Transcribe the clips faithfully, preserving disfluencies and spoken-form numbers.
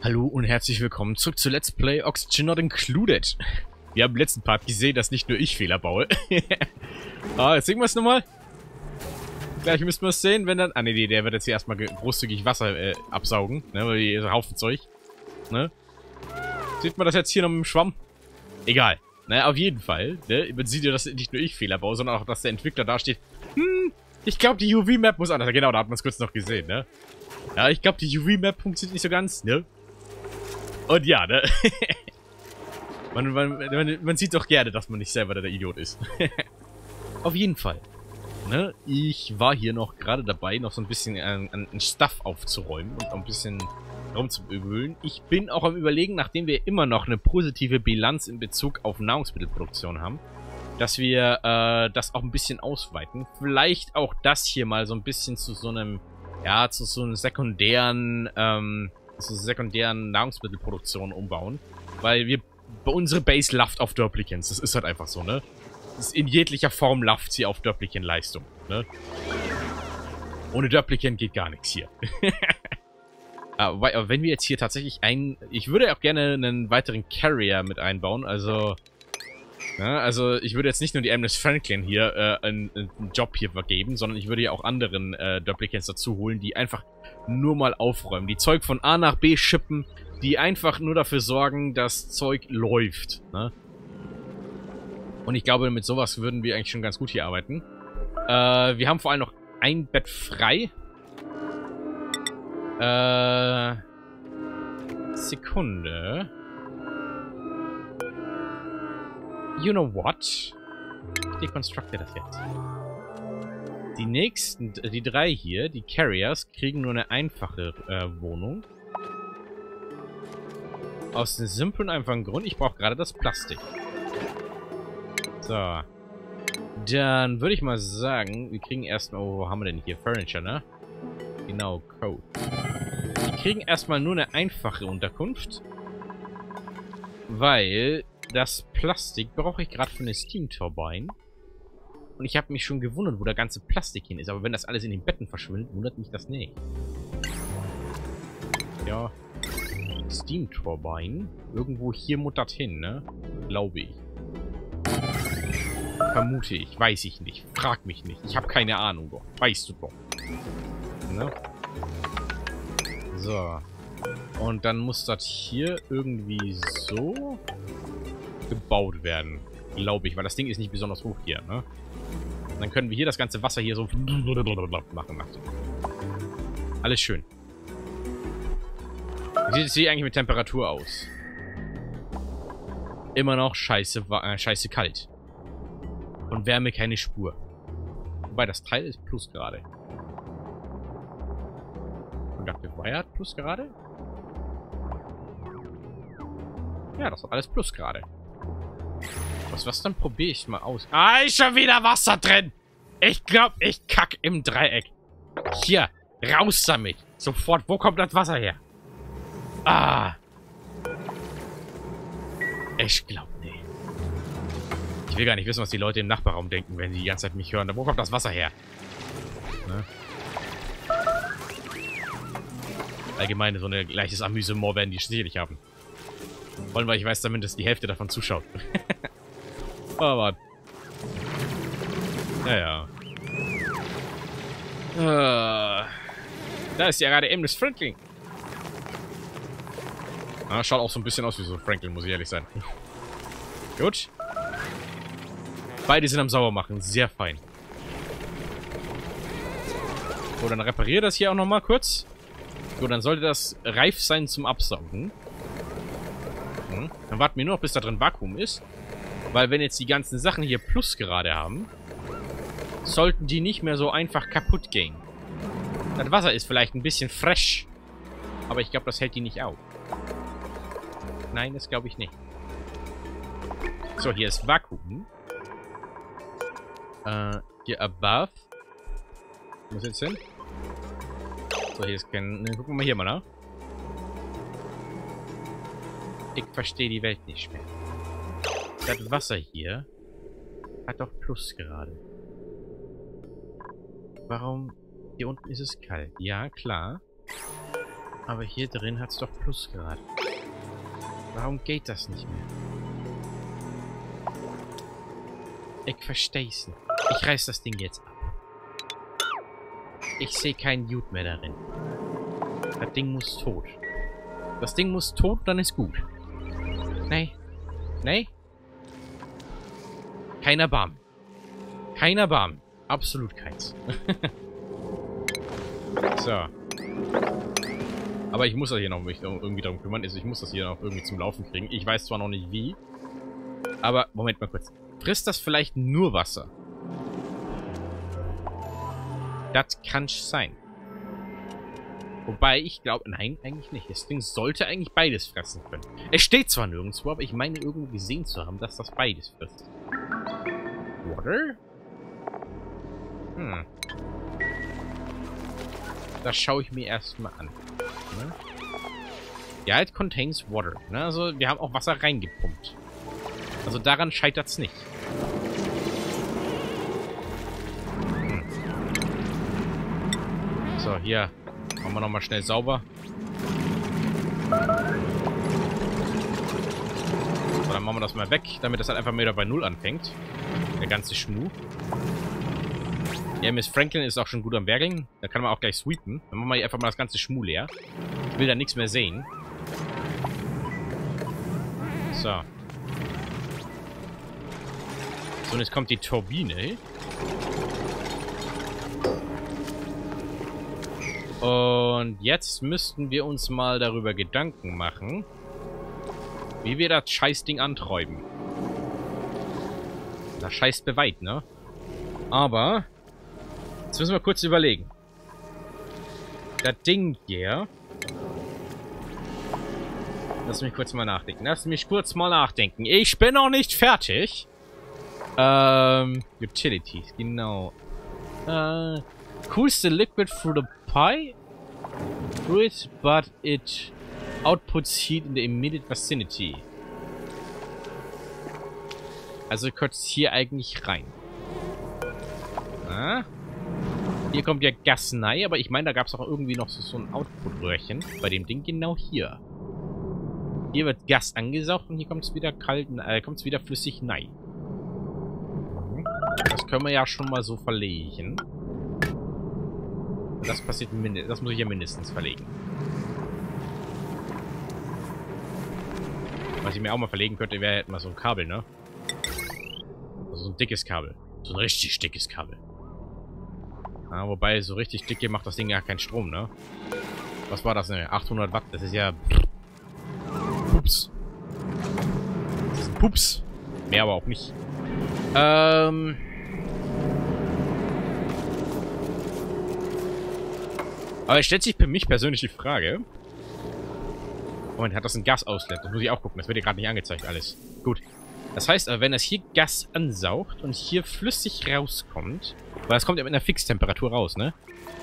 Hallo und herzlich willkommen zurück zu Let's Play Oxygen Not Included. Wir haben im letzten Part gesehen, dass nicht nur ich Fehler baue. Ah, jetzt sehen wir es nochmal. Gleich müssten wir es sehen, wenn dann... Ah, nee, nee, der wird jetzt hier erstmal großzügig Wasser äh, absaugen, ne, weil hier ist ein Haufen Zeug, ne. Sieht man das jetzt hier noch mit dem Schwamm? Egal. Naja, auf jeden Fall, ne, man sieht ja, dass nicht nur ich Fehler baue, sondern auch, dass der Entwickler da steht. Hm, ich glaube, die U V-Map muss anders. Genau, da hat man es kurz noch gesehen, ne. Ja, ich glaube, die U V-Map funktioniert nicht so ganz, ne. Und ja, ne? man, man, man, man sieht doch gerne, dass man nicht selber der Idiot ist. Auf jeden Fall. Ne? Ich war hier noch gerade dabei, noch so ein bisschen an, an Stuff aufzuräumen und auch ein bisschen rumzuwühlen. Ich bin auch am Überlegen, nachdem wir immer noch eine positive Bilanz in Bezug auf Nahrungsmittelproduktion haben, dass wir äh, das auch ein bisschen ausweiten. Vielleicht auch das hier mal so ein bisschen zu so einem, ja, zu so einem sekundären, ähm, zu sekundären Nahrungsmittelproduktion umbauen. Weil wir, bei unsere Base laft auf Duplicants. Das ist halt einfach so, ne? Das ist in jeglicher Form laft sie auf Duplicant-Leistung, ne? Ohne Duplicant geht gar nichts hier. aber, aber wenn wir jetzt hier tatsächlich einen... Ich würde auch gerne einen weiteren Carrier mit einbauen, also... Ja, also ich würde jetzt nicht nur die Amnes Franklin hier äh, einen, einen Job hier vergeben, sondern ich würde ja auch anderen äh, Duplicants dazu holen, die einfach nur mal aufräumen. Die Zeug von A nach B schippen, die einfach nur dafür sorgen, dass Zeug läuft, ne? Und ich glaube, mit sowas würden wir eigentlich schon ganz gut hier arbeiten. Äh, wir haben vor allem noch ein Bett frei. Äh, Sekunde. You know what? Ich dekonstrukte das jetzt. Die nächsten, die drei hier, die Carriers, kriegen nur eine einfache äh, Wohnung. Aus dem simplen, einfachen Grund, ich brauche gerade das Plastik. So. Dann würde ich mal sagen, wir kriegen erstmal... Oh, wo haben wir denn hier? Furniture, ne? Genau, Code. Wir kriegen erstmal nur eine einfache Unterkunft. Weil das Plastik brauche ich gerade für eine Steam-Turbine. Und ich habe mich schon gewundert, wo der ganze Plastik hin ist. Aber wenn das alles in den Betten verschwindet, wundert mich das nicht. Ja. Steam-Turbine. Irgendwo hier muttert hin, ne? Glaube ich. Vermute ich. Weiß ich nicht. Frag mich nicht. Ich habe keine Ahnung doch. Weißt du doch. Ne? So. Und dann muss das hier irgendwie so gebaut werden. Glaube ich. Weil das Ding ist nicht besonders hoch hier, ne? Und dann können wir hier das ganze Wasser hier so machen lassen. Alles schön. Wie sieht es hier eigentlich mit Temperatur aus? Immer noch scheiße, äh, scheiße kalt. Und Wärme keine Spur. Wobei das Teil ist Plusgrade. Conductive Wire hat Plusgrade? Ja, das hat alles Plusgrade. Was, was dann probiere ich mal aus? Ah, ist schon wieder Wasser drin! Ich glaube, ich kack im Dreieck. Hier, raus damit. Sofort, wo kommt das Wasser her? Ah. Ich glaube nicht. Ich will gar nicht wissen, was die Leute im Nachbarraum denken, wenn die die ganze Zeit mich hören. Wo kommt das Wasser her? Ne? Allgemein so ein gleiches Amüsement werden die sicherlich haben. Vor allem, weil ich weiß zumindest, die Hälfte davon zuschaut. Aber... Naja. Uh, da ist ja gerade eben das Franklin. Ah, schaut auch so ein bisschen aus wie so ein Franklin, muss ich ehrlich sein. Gut. Beide sind am Saubermachen. Sehr fein. So, dann repariere das hier auch nochmal kurz. So, dann sollte das reif sein zum Absaugen. Hm. Dann warten wir nur noch, bis da drin Vakuum ist. Weil wenn jetzt die ganzen Sachen hier Plusgrade haben, sollten die nicht mehr so einfach kaputt gehen. Das Wasser ist vielleicht ein bisschen fresh. Aber ich glaube, das hält die nicht auf. Nein, das glaube ich nicht. So, hier ist Vakuum. Äh, hier above. Wo muss jetzt hin? So, hier ist kein... Ne, gucken wir mal hier mal nach. Ich verstehe die Welt nicht mehr. Das Wasser hier hat doch Plusgrade. Warum? Hier unten ist es kalt. Ja, klar. Aber hier drin hat es doch Plusgrad. Warum geht das nicht mehr? Ich versteh's nicht. Ich reiß das Ding jetzt ab. Ich sehe keinen Dude mehr darin. Das Ding muss tot. Das Ding muss tot, dann ist gut. Nee. Nee. Keiner Barm. Keiner Barm. Absolut keins. So. Aber ich muss das hier noch mich irgendwie darum kümmern. Also ich muss das hier noch irgendwie zum Laufen kriegen. Ich weiß zwar noch nicht wie. Aber, Moment mal kurz. Frisst das vielleicht nur Wasser? Das kann sein. Wobei, ich glaube... Nein, eigentlich nicht. Das Ding sollte eigentlich beides fressen können. Es steht zwar nirgendwo, aber ich meine irgendwo gesehen zu haben, dass das beides frisst. Water? Hm. Das schaue ich mir erstmal an. Ne? Ja, it contains water. Ne? Also, wir haben auch Wasser reingepumpt. Also daran scheitert es nicht. Hm. So, hier. Machen wir nochmal schnell sauber. So, dann machen wir das mal weg, damit das halt einfach wieder bei Null anfängt. Der ganze Schmuh. Ja, Miss Franklin ist auch schon gut am Werkeln. Da kann man auch gleich sweepen. Dann machen wir hier einfach mal das ganze Schmuh leer. Ich will da nichts mehr sehen. So. So, und jetzt kommt die Turbine. Und jetzt müssten wir uns mal darüber Gedanken machen, wie wir das Scheißding antreiben. Das scheißt beweit, ne? Aber jetzt müssen wir kurz überlegen. Das Ding hier. Lass mich kurz mal nachdenken. Lass mich kurz mal nachdenken. Ich bin noch nicht fertig. Ähm, Utilities, genau. Äh, cools the liquid through the pie? Through it, but it outputs heat in the immediate vicinity. Also kotzt hier eigentlich rein. Ah. Hier kommt ja Gas rein, aber ich meine, da gab es auch irgendwie noch so, so ein Output-Röhrchen bei dem Ding. Genau hier. Hier wird Gas angesaugt und hier kommt es wieder kalt, äh, kommt es wieder flüssig rein. Das können wir ja schon mal so verlegen. Das passiert mindestens, das muss ich ja mindestens verlegen. Was ich mir auch mal verlegen könnte, wäre halt mal so ein Kabel, ne? Also so ein dickes Kabel. So ein richtig dickes Kabel. Ja, wobei, so richtig dicke macht das Ding ja keinen Strom, ne? Was war das, ne? achthundert Watt, das ist ja... Pups. Das ist ein Pups. Mehr aber auch nicht. Ähm... Aber es stellt sich für mich persönlich die Frage... Moment, hat das ein Gasauslet? Das muss ich auch gucken. Das wird hier gerade nicht angezeigt, alles. Gut. Das heißt aber, wenn das hier Gas ansaugt und hier flüssig rauskommt... Weil das kommt ja mit einer Fixtemperatur raus, ne?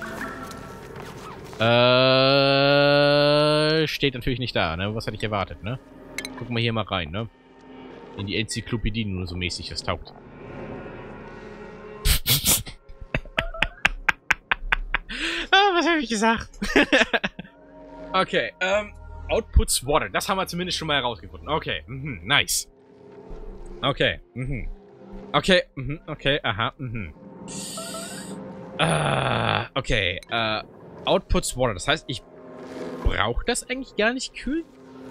Äh... Steht natürlich nicht da, ne? Was hatte ich erwartet, ne? Gucken wir hier mal rein, ne? In die Enzyklopädie nur so mäßig, das taugt. Ah, was habe ich gesagt? Okay, ähm... Outputs Water. Das haben wir zumindest schon mal herausgefunden. Okay, mhm, nice. Okay, mhm. Okay, mhm, okay, aha, mhm. Ah, okay, äh, Outputs Water. Das heißt, ich brauche das eigentlich gar nicht kühlen?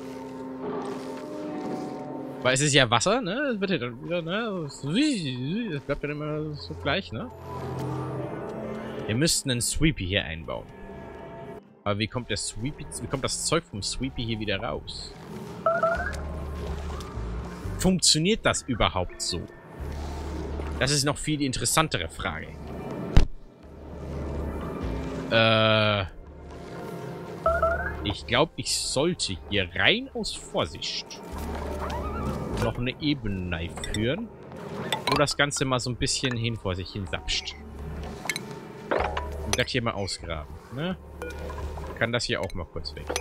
Weil es ist ja Wasser, ne? Es wird ja dann wieder, ne? Es bleibt dann immer so gleich, ne? Wir müssten einen Sweepy hier einbauen. Aber wie kommt der Sweepy, wie kommt das Zeug vom Sweepy hier wieder raus? Funktioniert das überhaupt so? Das ist noch viel die interessantere Frage. Äh... Ich glaube, ich sollte hier rein aus Vorsicht noch eine Ebene führen, wo das Ganze mal so ein bisschen hin vor sich hin sapscht. Und das hier mal ausgraben, ne? Kann das hier auch mal kurz weg.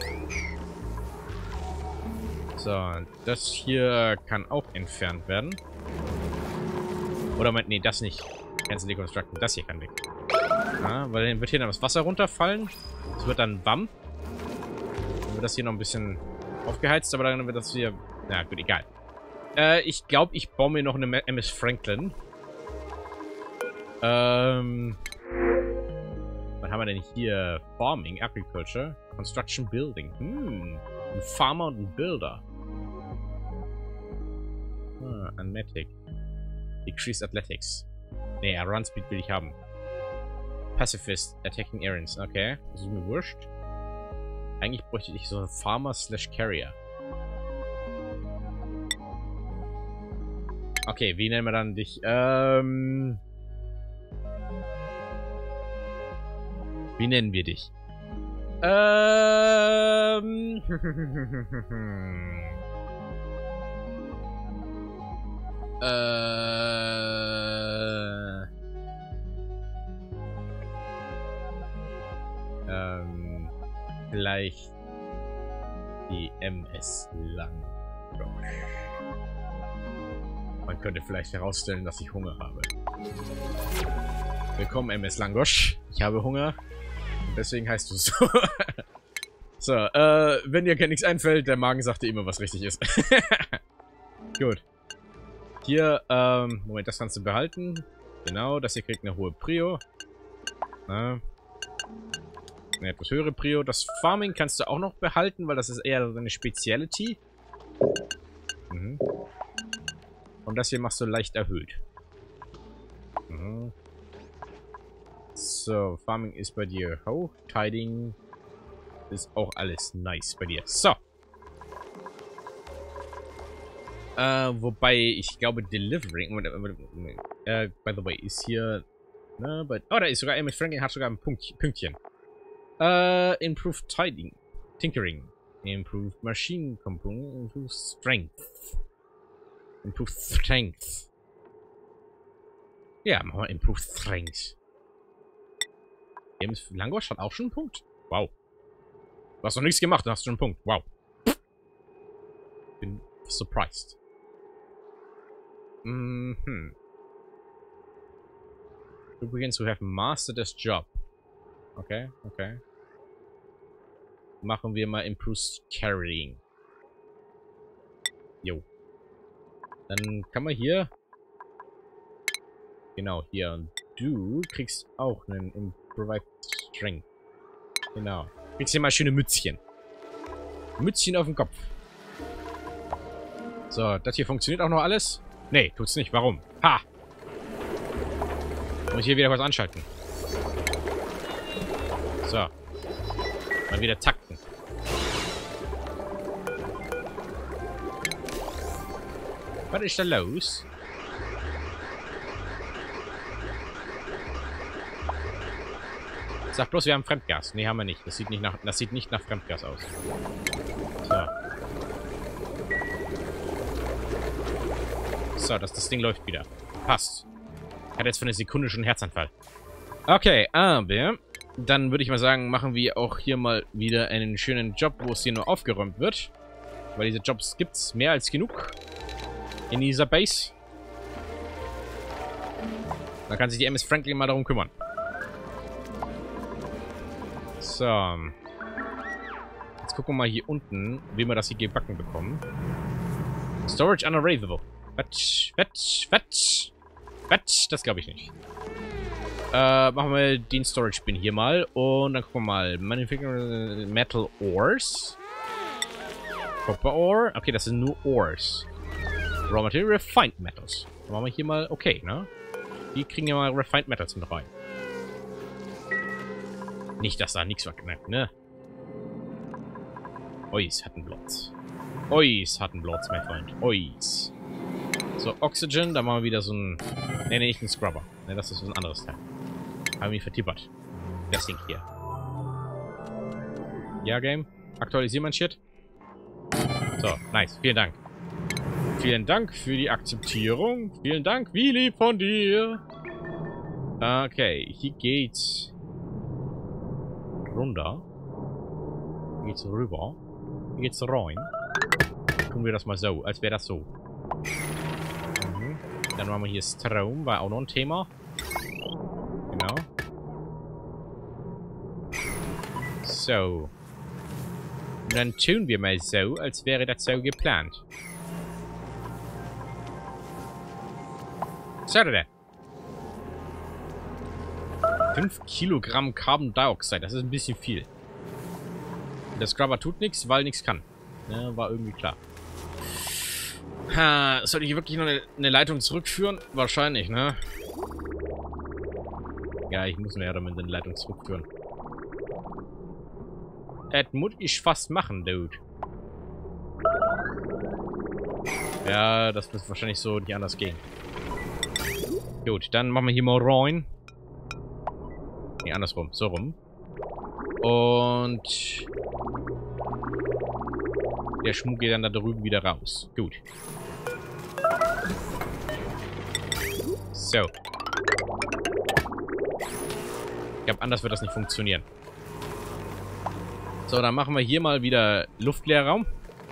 So, das hier kann auch entfernt werden. Oder, nee, das nicht. Cancel Deconstruction. Das hier kann weg. Ja, weil dann wird hier dann das Wasser runterfallen. Es wird dann Wamm. wird das hier noch ein bisschen aufgeheizt, aber dann wird das hier... Na gut, egal. Äh, ich glaube, ich baue mir noch eine M S Franklin. Ähm... Was haben wir denn hier? Farming, Agriculture, Construction, Building. Hm, ein Farmer und ein Builder. Ah, Anmetic. Decreased Athletics. Nee, Run Speed will ich haben. Pacifist, Attacking Areas. Okay, das ist mir wurscht. Eigentlich bräuchte ich so einen Farmer slash Carrier. Okay, wie nennen wir dann dich? Ähm... Wie nennen wir dich? Ähm... äh... Ähm... Vielleicht... die M S Langosch. Man könnte vielleicht herausstellen, dass ich Hunger habe. Willkommen, M S Langosch. Ich habe Hunger. Und deswegen heißt du es so. So, äh, wenn dir nichts einfällt, der Magen sagt dir immer, was richtig ist. Gut. Hier, ähm, Moment, das kannst du behalten. Genau, das hier kriegt eine hohe Prio. Na, eine etwas höhere Prio. Das Farming kannst du auch noch behalten, weil das ist eher eine Speziality. Mhm. Und das hier machst du leicht erhöht. Mhm. So, Farming ist bei dir hoch. Tiding ist auch alles nice bei dir. So. Äh, wobei, ich glaube, Delivering... Äh, by the way, ist hier... Ne, but, oh, da ist sogar... M S Franklin hat sogar ein Punkt, Pünktchen. Äh, Improved Tiding. Tinkering. Improved Machine Component. Improved Strength. Improved Strength. Ja, machen wir Improved Strength. James Langosch hat auch schon einen Punkt. Wow. Du hast noch nichts gemacht, du hast schon einen Punkt. Wow. Bin surprised. Mhm. Du begins to have mastered this job. Okay, okay. Machen wir mal Improved Carrying. Jo. Dann kann man hier... Genau, hier. Und du kriegst auch einen Improved Strength. Genau. Kriegst hier mal schöne Mützchen. Mützchen auf dem Kopf. So, das hier funktioniert auch noch alles? Nee, tut's nicht. Warum? Ha! Muss ich hier wieder was anschalten. So. Mal wieder takten. Was ist da los? Sag bloß, wir haben Fremdgas. Nee, haben wir nicht. Das sieht nicht nach, das sieht nicht nach Fremdgas aus. So. So, das, das Ding läuft wieder. Passt. Hat jetzt für eine Sekunde schon einen Herzanfall. Okay, aber dann würde ich mal sagen, machen wir auch hier mal wieder einen schönen Job, wo es hier nur aufgeräumt wird. Weil diese Jobs gibt es mehr als genug in dieser Base. Da kann sich die M S Franklin mal darum kümmern. So. Jetzt gucken wir mal hier unten, wie wir das hier gebacken bekommen. Storage unarrivable. Wetsch, wetsch, wetsch. Wetsch, das glaube ich nicht. Äh, machen wir den Storage Bin hier mal. Und dann gucken wir mal. Manufacturing Metal Ores. Copper Ore. Okay, das sind nur Ores. Raw Material Refined Metals. Dann machen wir hier mal okay, ne? Die kriegen ja mal Refined Metals mit rein. Nicht, dass da nichts verknackt, ne? Ois hat einen Blotz. Ois hat einen Blotz, mein Freund. Ois. So, Oxygen, da machen wir wieder so ein... Ne, ne, nicht ein Scrubber. Ne, das ist ein anderes Teil. Haben wir vertippert. Das Ding hier. Ja, Game. Aktualisieren mein Shit. So, nice. Vielen Dank. Vielen Dank für die Akzeptierung. Vielen Dank, wie lieb von dir. Okay, hier geht's runter. Hier geht's rüber. Hier geht's rein. Tun wir das mal so, als wäre das so. Mhm. Dann machen wir hier Strom, war auch noch ein Thema. Genau. So. Und dann tun wir mal so, als wäre das so geplant. So, da. fünf Kilogramm Carbon Dioxide, das ist ein bisschen viel. Der Scrubber tut nichts, weil nichts kann. Ja, war irgendwie klar. Ha, soll ich wirklich noch eine, eine Leitung zurückführen? Wahrscheinlich, ne? Ja, ich muss mehr damit eine Leitung zurückführen. Das muss ich fast machen, Dude. Ja, das wird wahrscheinlich so nicht anders gehen. Gut, dann machen wir hier mal rein. Nee, andersrum. So rum. Und der Schmuck geht dann da drüben wieder raus. Gut. So. Ich glaube, anders wird das nicht funktionieren. So, dann machen wir hier mal wieder Luftleerraum.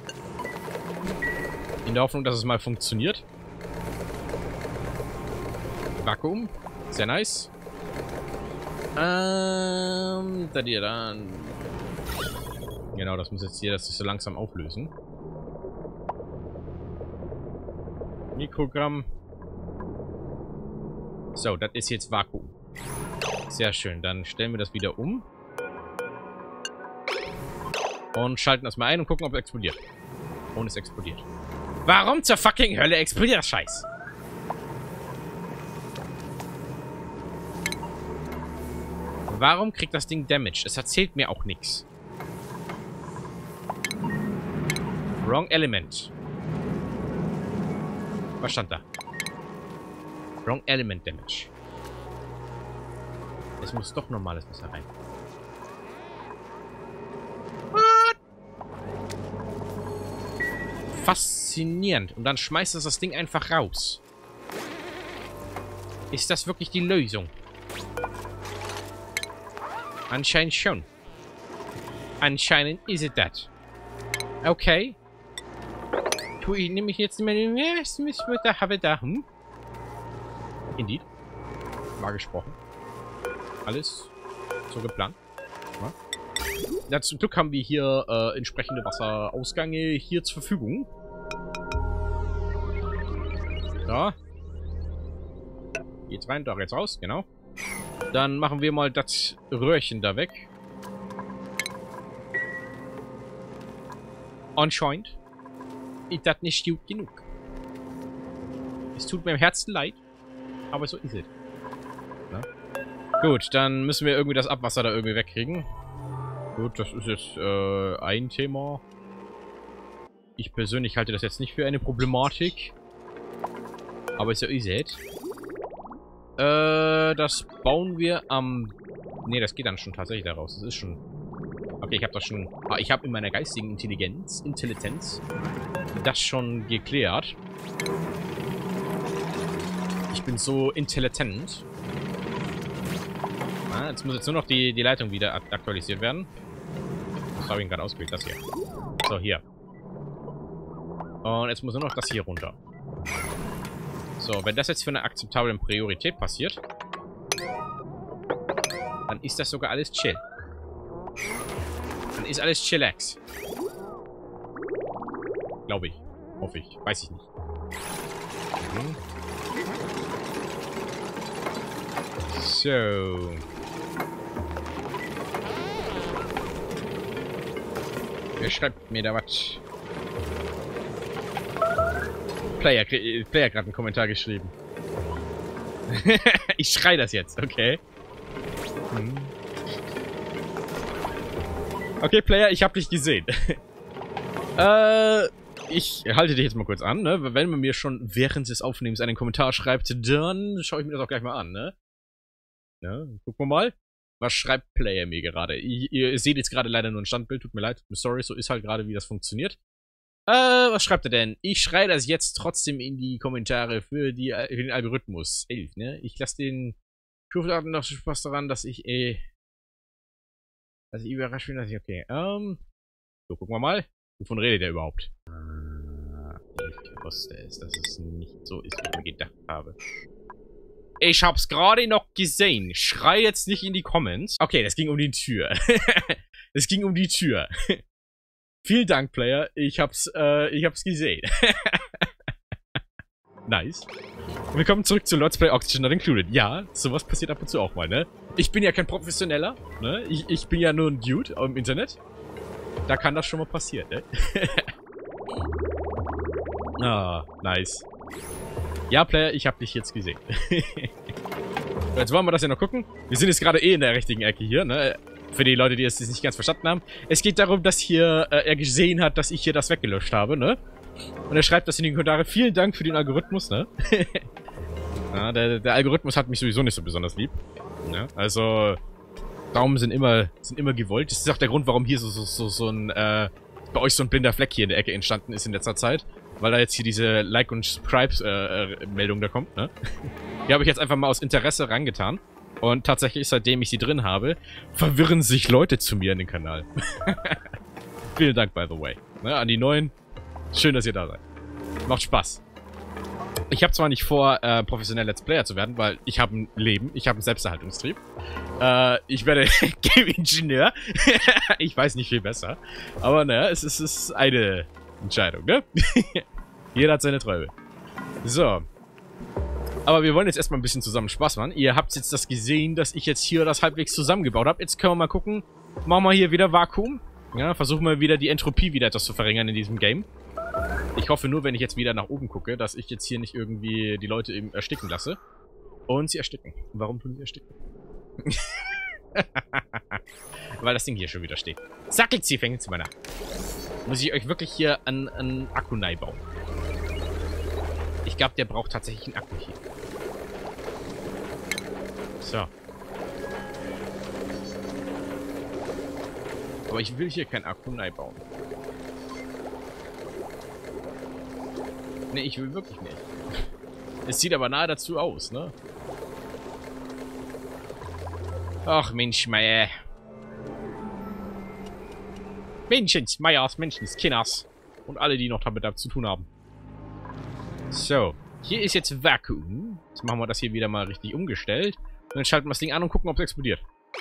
In der Hoffnung, dass es mal funktioniert. Vakuum. Sehr nice. Ähm, da dir dann. Genau, das muss jetzt hier das sich so langsam auflösen. Mikrogramm. So, das ist jetzt Vakuum. Sehr schön. Dann stellen wir das wieder um. Und schalten das mal ein und gucken, ob es explodiert. Und es explodiert. Warum zur fucking Hölle explodiert das Scheiß? Warum kriegt das Ding Damage? Es erzählt mir auch nichts. Wrong Element. Was stand da? Wrong Element Damage. Es muss doch normales Wasser rein. What? Faszinierend. Und dann schmeißt es das Ding einfach raus. Ist das wirklich die Lösung? Anscheinend schon. Anscheinend ist es das. Okay. Tue ich nämlich jetzt nicht mehr. Da habe da. Hm? Indeed. War gesprochen. Alles so geplant. Ja. Ja, zum Glück haben wir hier äh, entsprechende Wasserausgänge hier zur Verfügung. Da. Geht's rein, da geht's raus, genau. Dann machen wir mal das Röhrchen da weg. Anscheinend ist das nicht gut genug. Es tut mir im Herzen leid, aber so ist es. Na? Gut, dann müssen wir irgendwie das Abwasser da irgendwie wegkriegen. Gut, das ist jetzt äh, ein Thema. Ich persönlich halte das jetzt nicht für eine Problematik. Aber so ist es. Äh, das bauen wir am... Ne, das geht dann schon tatsächlich daraus. Das ist schon... Okay, ich habe das schon... Ah, ich habe in meiner geistigen Intelligenz, Intelligenz, das schon geklärt. Ich bin so intelligent. Ah, jetzt muss jetzt nur noch die, die Leitung wieder aktualisiert werden. Das habe ich gerade ausgewählt, das hier. So, hier. Und jetzt muss nur noch das hier runter. So, wenn das jetzt für eine akzeptable Priorität passiert, dann ist das sogar alles chill. Dann ist alles chillax. Glaube ich. Hoffe ich. Weiß ich nicht. Mhm. So. Wer schreibt mir da was? Player, Player gerade einen Kommentar geschrieben. Ich schrei das jetzt, okay. Hm. Okay, Player, ich hab dich gesehen. äh, ich halte dich jetzt mal kurz an, ne? Wenn man mir schon während des Aufnehmens einen Kommentar schreibt, dann schaue ich mir das auch gleich mal an, ne? Ne? Gucken wir mal. Was schreibt Player mir gerade? Ihr, ihr seht jetzt gerade leider nur ein Standbild, tut mir leid. Sorry, so ist halt gerade, wie das funktioniert. Äh, was schreibt er denn? Ich schreie das jetzt trotzdem in die Kommentare für, die, für den Algorithmus. elf, ne? Ich lasse den Schuldaten noch Spaß daran, dass ich, äh, dass ich überrascht bin, dass ich, okay, ähm, so, gucken wir mal. Wovon redet er überhaupt? Ich wusste es, dass es nicht so ist, wie ich mir gedacht habe. Ich hab's gerade noch gesehen. Schrei jetzt nicht in die Comments. Okay, das ging um die Tür. Es ging um die Tür. Vielen Dank, Player. Ich hab's, äh, ich hab's gesehen. Nice. Willkommen zurück zu Let's Play Oxygen Not Included. Ja, sowas passiert ab und zu auch mal, ne? Ich bin ja kein Professioneller, ne? Ich, ich bin ja nur ein Dude im Internet. Da kann das schon mal passieren, ne? Ah, nice. Ja, Player, ich hab dich jetzt gesehen. Jetzt wollen wir das ja noch gucken. Wir sind jetzt gerade eh in der richtigen Ecke hier, ne? Für die Leute, die es nicht ganz verstanden haben. Es geht darum, dass hier äh, er gesehen hat, dass ich hier das weggelöscht habe, ne? Und er schreibt das in die Kommentare. Vielen Dank für den Algorithmus, ne? Ja, der, der Algorithmus hat mich sowieso nicht so besonders lieb. Ja, also, Daumen sind immer, sind immer gewollt. Das ist auch der Grund, warum hier so, so, so, so ein, äh, bei euch so ein blinder Fleck hier in der Ecke entstanden ist in letzter Zeit. Weil da jetzt hier diese Like- und Subscribe-Meldung äh, da kommt, ne? Die habe ich jetzt einfach mal aus Interesse rangetan. Und tatsächlich, seitdem ich sie drin habe, verwirren sich Leute zu mir in den Kanal. Vielen Dank, by the way. Ne, an die Neuen. Schön, dass ihr da seid. Macht Spaß. Ich habe zwar nicht vor, äh, professionell Let's Player zu werden, weil ich habe ein Leben, ich habe einen Selbsterhaltungstrieb. Äh, ich werde Game-Ingenieur. Ich weiß nicht viel besser. Aber naja, es, es ist eine Entscheidung, ne? Jeder hat seine Träume. So. Aber wir wollen jetzt erstmal ein bisschen zusammen Spaß machen. Ihr habt jetzt das gesehen, dass ich jetzt hier das halbwegs zusammengebaut habe. Jetzt können wir mal gucken. Machen wir hier wieder Vakuum. Ja, versuchen wir wieder die Entropie wieder etwas zu verringern in diesem Game. Ich hoffe nur, wenn ich jetzt wieder nach oben gucke, dass ich jetzt hier nicht irgendwie die Leute eben ersticken lasse. Und sie ersticken. Warum tun sie ersticken? Weil das Ding hier schon wieder steht. Sackelt sie, fängt zu meiner. Muss ich euch wirklich hier einen, einen Akku bauen. Ich glaube, der braucht tatsächlich einen Akku hier. So. Aber ich will hier keinen Akku bauen. Ne, ich will wirklich nicht. Es sieht aber nahe dazu aus, ne? Ach, Mensch, Meier. Menschens, Meiers, Menschens, Kinders. Und alle, die noch damit zu tun haben. So. Hier ist jetzt Vakuum. Jetzt machen wir das hier wieder mal richtig umgestellt. Und dann schalten wir das Ding an und gucken, ob es explodiert.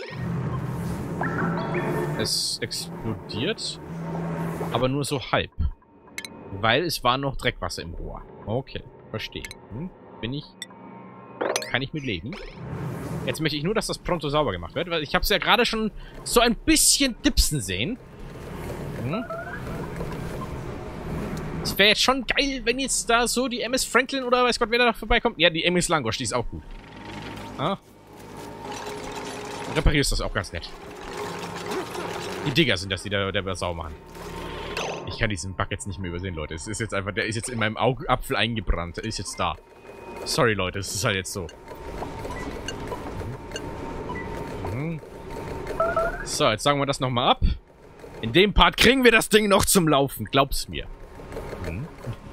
Es explodiert. Aber nur so halb. Weil es war noch Dreckwasser im Rohr. Okay, verstehe. Hm, bin ich... Kann ich mit leben? Jetzt möchte ich nur, dass das pronto sauber gemacht wird, weil ich habe es ja gerade schon so ein bisschen dipsen sehen. Hm. Es wäre jetzt schon geil, wenn jetzt da so die M S Franklin oder weiß Gott, wer da vorbeikommt. Ja, die M S Langosch, die ist auch gut. Ah. Reparierst das auch ganz nett. Die Digger sind das, die da der sauber machen. Ich kann diesen Bug jetzt nicht mehr übersehen, Leute. Es ist jetzt einfach, der ist jetzt in meinem Auge Apfel eingebrannt. Der ist jetzt da. Sorry, Leute, es ist halt jetzt so. Mhm. So, jetzt sagen wir das nochmal ab. In dem Part kriegen wir das Ding noch zum Laufen. Glaub's mir. Mhm.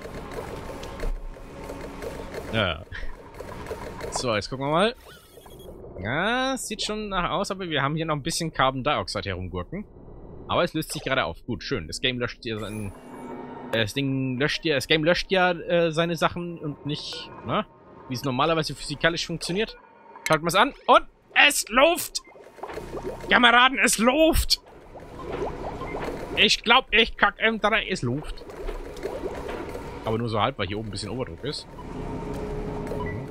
Ja. So, jetzt gucken wir mal. Ja, sieht schon nach aus, aber wir haben hier noch ein bisschen Carbon Dioxide herumgurken. Aber es löst sich gerade auf. Gut, schön. Das Game löscht ja sein... Das Ding löscht ja... Das Game löscht ja äh, seine Sachen und nicht, ne? Wie es normalerweise physikalisch funktioniert. Schaut mal es an. Und es läuft! Kameraden, es läuft! Ich glaub, ich kack M drei, es läuft. Aber nur so halb, weil hier oben ein bisschen Oberdruck ist. Mhm.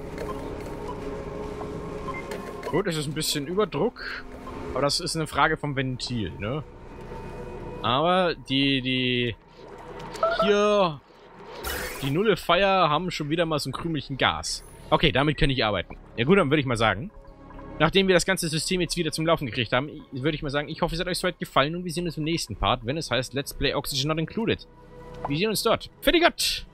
Gut, es ist ein bisschen Überdruck. Aber das ist eine Frage vom Ventil, ne? Aber die, die... Hier... Die Nullifier haben schon wieder mal so einen krümeligen Gas. Okay, damit kann ich arbeiten. Ja gut, dann würde ich mal sagen... Nachdem wir das ganze System jetzt wieder zum Laufen gekriegt haben, würde ich mal sagen, ich hoffe, es hat euch soweit gefallen und wir sehen uns im nächsten Part, wenn es heißt Let's Play Oxygen Not Included. Wir sehen uns dort. Für die Gott!